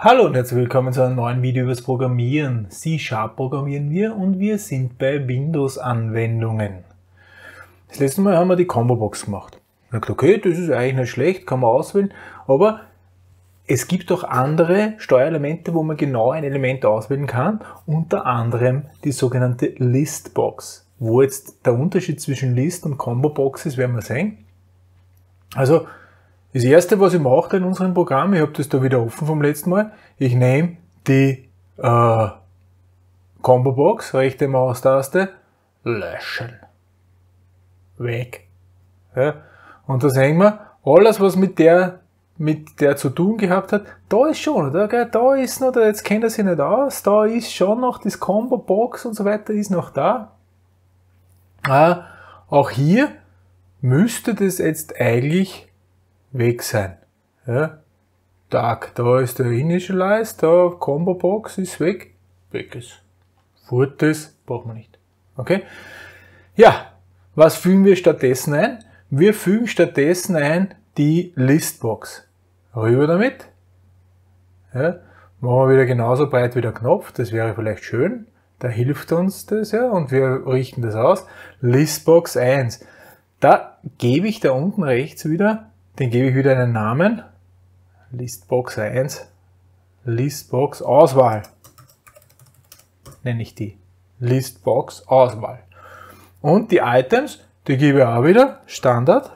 Hallo und herzlich willkommen zu einem neuen Video über das Programmieren. C# programmieren wir und wir sind bei Windows-Anwendungen. Das letzte Mal haben wir die Combo-Box gemacht. Ich habe gesagt, okay, das ist eigentlich nicht schlecht, kann man auswählen, aber es gibt auch andere Steuerelemente, wo man genau ein Element auswählen kann, unter anderem die sogenannte List-Box. Wo jetzt der Unterschied zwischen List und Combo-Box ist, werden wir sehen. Also, das erste, was ich mache in unserem Programm, ich habe das da wieder offen vom letzten Mal, ich nehme die Combo-Box, rechte Maustaste, löschen, weg. Ja. Und da sehen wir, alles was mit der zu tun gehabt hat, da ist schon, oder? Da ist noch, jetzt kennt er sich nicht aus, da ist schon noch das Combo-Box und so weiter, ist noch da. Auch hier müsste das jetzt eigentlich weg sein. Ja. Tag, da ist der Initialize, da Combo Box ist weg. Weg ist. Furt ist, brauchen wir nicht. Okay? Ja, was fügen wir stattdessen ein? Wir fügen stattdessen ein die Listbox. Rüber damit. Ja. Machen wir wieder genauso breit wie der Knopf, das wäre vielleicht schön. Da hilft uns das ja und wir richten das aus. Listbox 1. Da gebe ich da unten rechts wieder, den gebe ich wieder einen Namen. Listbox 1, Listbox Auswahl. Nenne ich die. Listbox Auswahl. Und die Items, die gebe ich auch wieder Standard.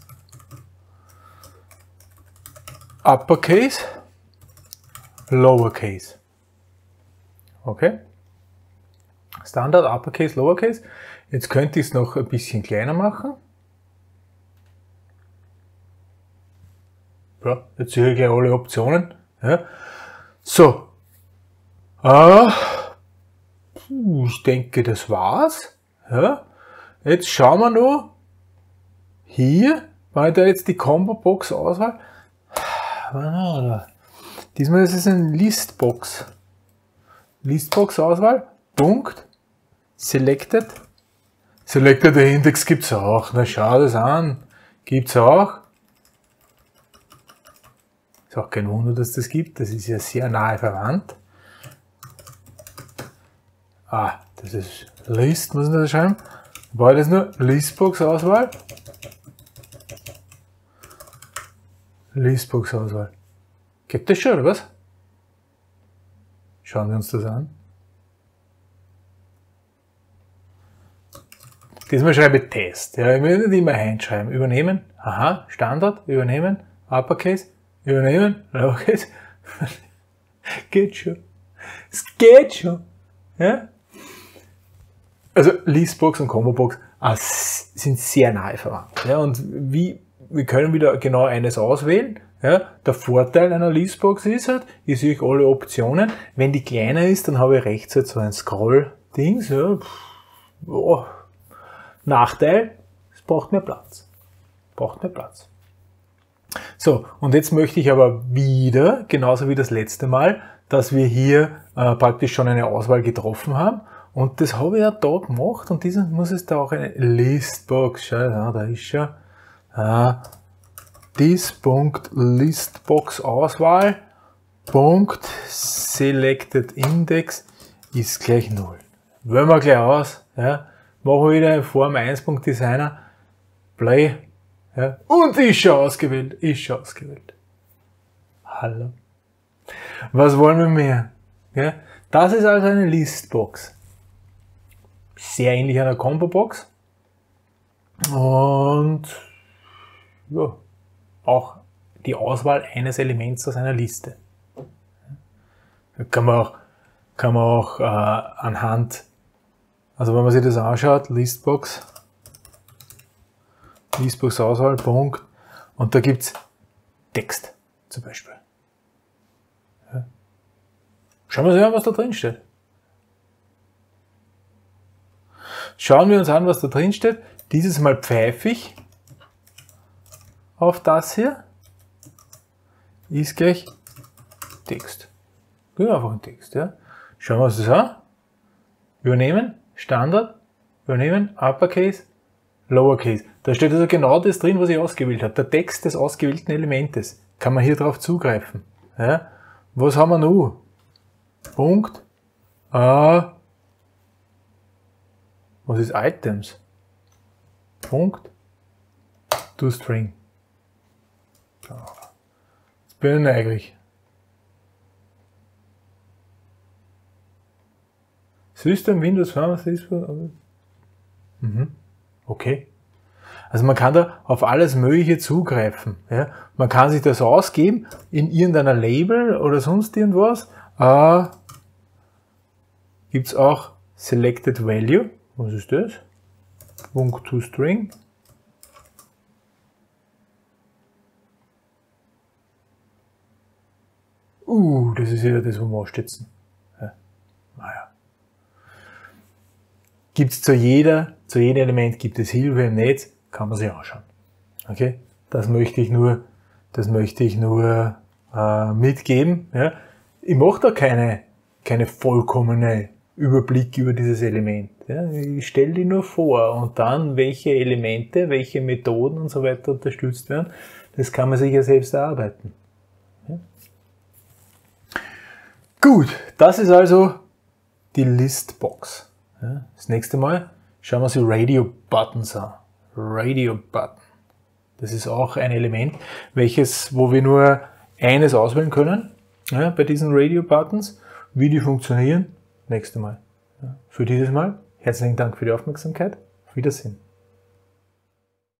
Uppercase, Lowercase. Okay? Standard, Uppercase, Lowercase. Jetzt könnte ich es noch ein bisschen kleiner machen. Ja, jetzt sehe ich gleich alle Optionen. Ja. So. Ich denke, das war's. Ja. Jetzt schauen wir noch hier, wenn ich da jetzt die Combo-Box auswahl. Diesmal ist es eine Listbox. Listbox-Auswahl. Punkt. Selected. Selected Index gibt's auch. Na, schau das an. Gibt's auch. Ist auch kein Wunder, dass das gibt. Das ist ja sehr nahe verwandt. Das ist List, muss man da schreiben. War das nur Listbox-Auswahl? Listbox-Auswahl. Gibt das schon, oder was? Schauen wir uns das an. Diesmal schreibe ich Test. Ja, ich will nicht immer hinschreiben. Übernehmen. Aha, Standard. Übernehmen. Uppercase. Übernehmen. Lowercase. Geht schon. Es geht schon. Ja? Also Listbox und Combo-Box sind sehr nahe verwandt. Ja? Und wir können wieder genau eines auswählen. Ja? Der Vorteil einer Listbox ist halt, ich sehe alle Optionen. Wenn die kleiner ist, dann habe ich rechts halt so ein Scroll-Dings. Ja? Oh. Nachteil, es braucht mehr Platz. Braucht mehr Platz. So, und jetzt möchte ich aber wieder, genauso wie das letzte Mal, dass wir hier praktisch schon eine Auswahl getroffen haben. Und das habe ich ja da gemacht und diesen muss es da auch eine Listbox, schau, da ist schon. Listbox Auswahl, Punkt, Selected Index ist gleich 0. Wollen wir gleich aus, ja. Machen wir wieder in Form 1.Designer, Play, ja, und ist schon ausgewählt, Hallo. Was wollen wir mehr? Ja, das ist also eine Listbox. Sehr ähnlich einer Combo-Box. Und ja, auch die Auswahl eines Elements aus einer Liste. Da kann man auch anhand, also wenn man sich das anschaut, Listbox Auswahl, Punkt, und da gibt es Text zum Beispiel. Ja. Schauen wir uns an, was da drin steht. Schauen wir uns an, was da drin steht. Dieses Mal pfeife ich auf das hier. Ist gleich Text. Genau, einfach ein Text. Ja. Schauen wir uns das an. Übernehmen, Standard, übernehmen, Uppercase, Lowercase. Da steht also genau das drin, was ich ausgewählt habe. Der Text des ausgewählten Elementes. Kann man hier drauf zugreifen. Ja? Was haben wir noch? Punkt. Was ist Items? Punkt. ToString. Jetzt bin ich neugierig. System, Windows, okay. Also man kann da auf alles Mögliche zugreifen. Ja? Man kann sich das ausgeben in irgendeiner Label oder sonst irgendwas. Gibt es auch Selected Value. Was ist das? Punkt ToString. Das ist wieder das, wo wir ausstützen. Ja. Naja. Gibt es zu jedem Element gibt es Hilfe im Netz, kann man sich anschauen. Okay? Das möchte ich nur mitgeben. Ja? Ich mache da keine vollkommene Überblick über dieses Element. Ja? Ich stelle die nur vor und dann welche Elemente, welche Methoden und so weiter unterstützt werden. Das kann man sich ja selbst erarbeiten. Ja? Gut, das ist also die Listbox. Ja, das nächste Mal schauen wir uns die Radio Buttons an. Radio Button. Das ist auch ein Element, wo wir nur eines auswählen können, ja, bei diesen Radio Buttons. Wie die funktionieren, nächste Mal. Ja, für dieses Mal herzlichen Dank für die Aufmerksamkeit. Auf Wiedersehen.